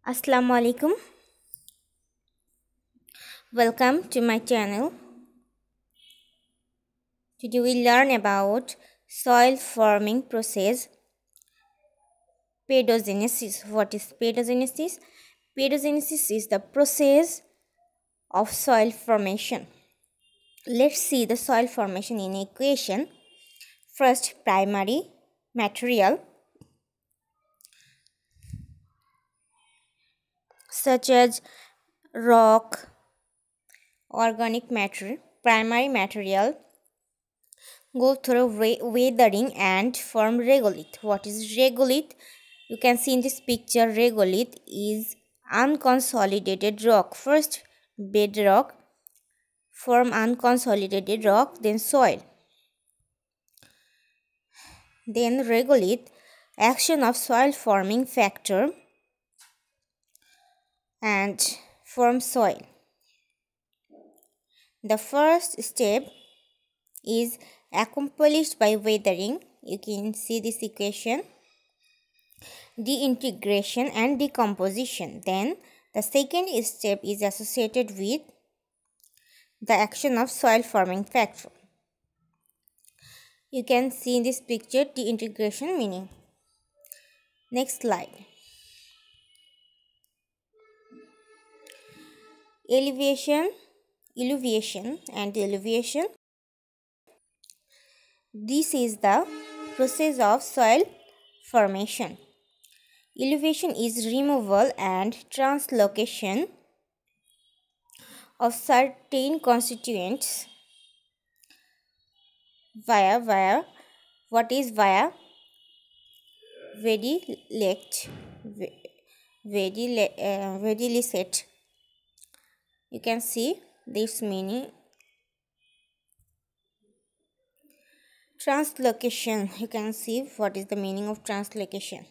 Assalamu alaikum. Welcome to my channel. Today we learn about soil forming process, pedogenesis. What is pedogenesis? Pedogenesis is the process of soil formation. Let's see the soil formation in equation. First, primary material such as rock, organic matter, primary material go through weathering and form regolith. What is regolith? You can see in this picture, regolith is unconsolidated rock. First bedrock, form unconsolidated rock, then soil. Then regolith, action of soil forming factor and form soil. The first step is accomplished by weathering. You can see this equation, deintegration and decomposition. Then the second step is associated with the action of soil forming factor. You can see in this picture deintegration meaning. Next slide. Elevation and elevation. This is the process of soil formation. Elevation is removal and translocation of certain constituents via vedilicet. You can see this meaning. Translocation. You can see what is the meaning of translocation.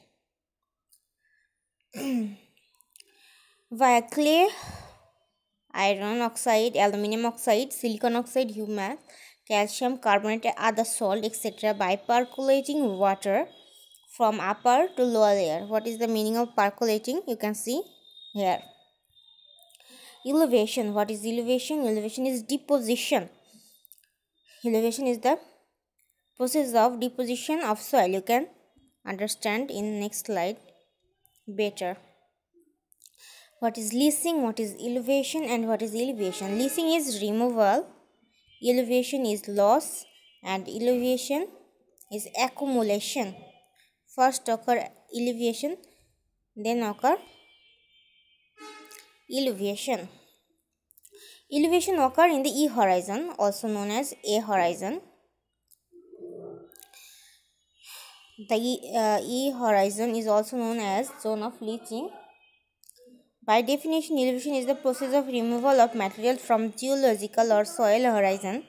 Via clay, iron oxide, aluminum oxide, silicon oxide, humus, calcium carbonate, other salt, etc. by percolating water from upper to lower layer. What is the meaning of percolating? You can see here. Elevation. What is elevation? Elevation is deposition. Elevation is the process of deposition of soil. You can understand in next slide better. What is leasing? What is elevation and what is elevation? Leasing is removal, elevation is loss, and elevation is accumulation. First occur elevation, then occur elevation. Elevation occur in the E horizon, also known as A horizon. The E horizon is also known as zone of leaching. By definition, elevation is the process of removal of material from geological or soil horizon.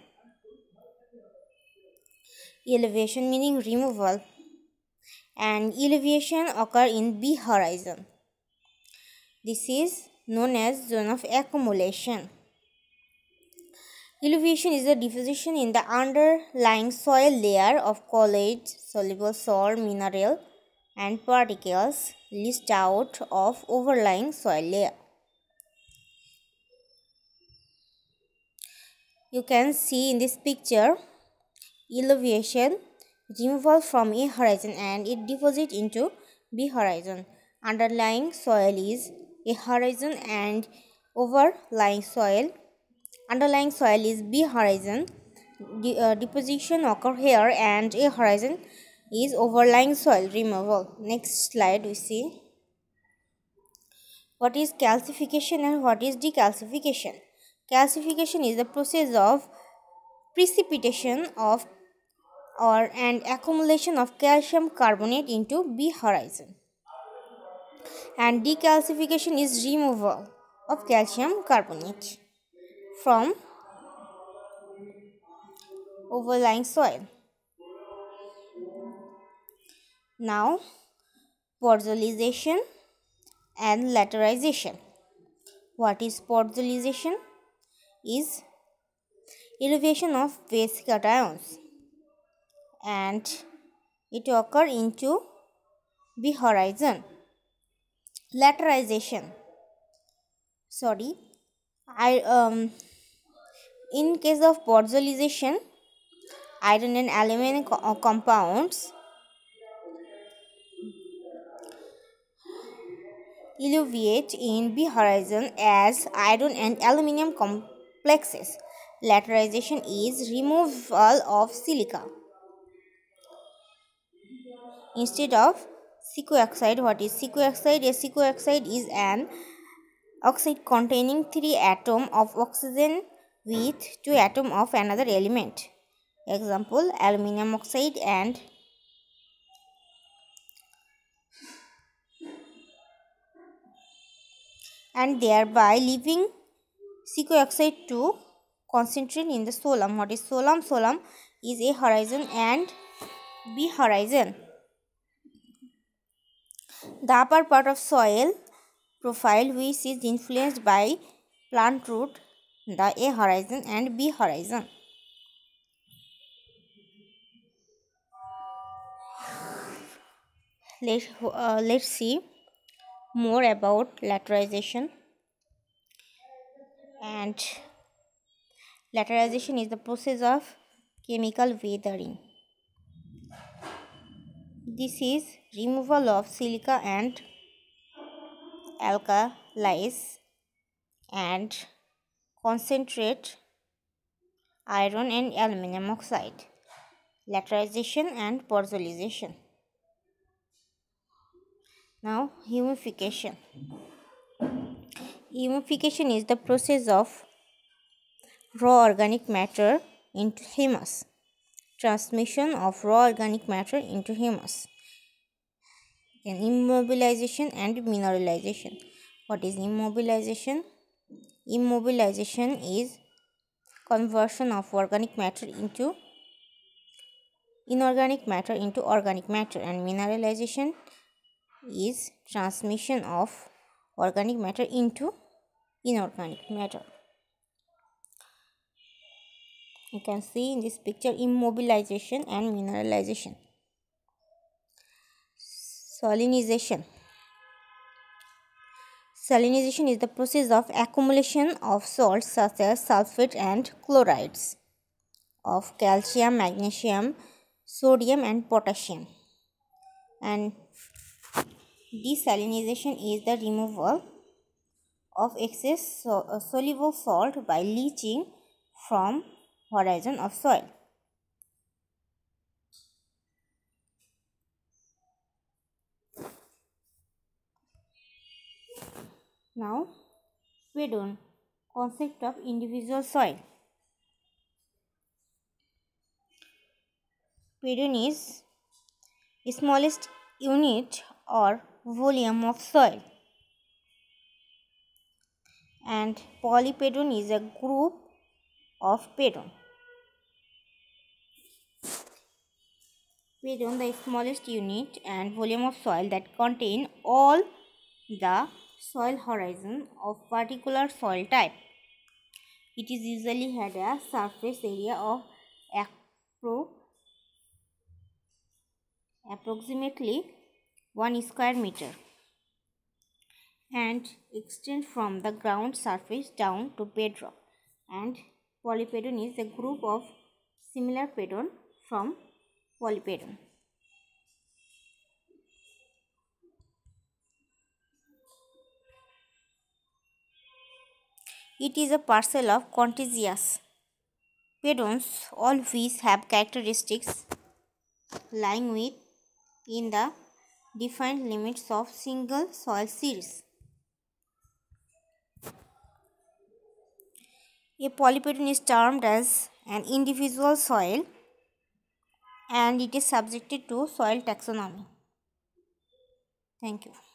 Elevation meaning removal, and elevation occur in B horizon. This is known as zone of accumulation. Elevation is the deposition in the underlying soil layer of colloid, soluble salt, mineral and particles leached out of overlying soil layer. You can see in this picture elevation, removal from A horizon and it deposit into B horizon. Underlying soil is A horizon and underlying soil is B horizon. Deposition occur here and A horizon is overlying soil removal. Next slide we see what is calcification and what is decalcification. Calcification is the process of precipitation of and accumulation of calcium carbonate into B horizon, and decalcification is removal of calcium carbonate from overlying soil. Now, podzolization and laterization. What is podzolization? Is elevation of base cations and it occur into B horizon. Laterization. Sorry. In case of podzolization, iron and aluminum compounds elevate in B horizon as iron and aluminum complexes. Laterization is removal of silica. Instead of sequoxide, what is sequoxide? A sequoxide is an oxide containing 3 atoms of oxygen with 2 atoms of another element. Example, aluminum oxide and thereby leaving sequoxide to concentrate in the solam. What is solam? Solam is A horizon and B horizon. The upper part of soil profile which is influenced by plant root, the A horizon and B horizon. Let's see more about laterization. And laterization is the process of chemical weathering. This is removal of silica and alkalis and concentrate iron and aluminum oxide. Laterization and podzolization. Now, humidification. Humidification is the process of raw organic matter into humus. Transmission of raw organic matter into humus. Then immobilization and mineralization. What is immobilization? Immobilization is conversion of organic matter into inorganic matter into organic matter, and mineralization is transmission of organic matter into inorganic matter. You can see in this picture immobilization and mineralization. Salinization. Salinization is the process of accumulation of salts such as sulfate and chlorides of calcium, magnesium, sodium and potassium. And desalinization is the removal of excess soluble salt by leaching from horizon of soil. Now, Pedon, concept of individual soil. Pedon is smallest unit or volume of soil, and polypedon is a group of pedon. Pedon, the smallest unit and volume of soil that contain all the soil horizon of particular soil type. It is usually had a surface area of approximately 1 square meter and extend from the ground surface down to bedrock. And polypedon is a group of similar pedon from polypedon. It is a parcel of contiguous pedons, all which have characteristics lying within the defined limits of single soil series. A polypedon is termed as an individual soil and it is subjected to soil taxonomy. Thank you.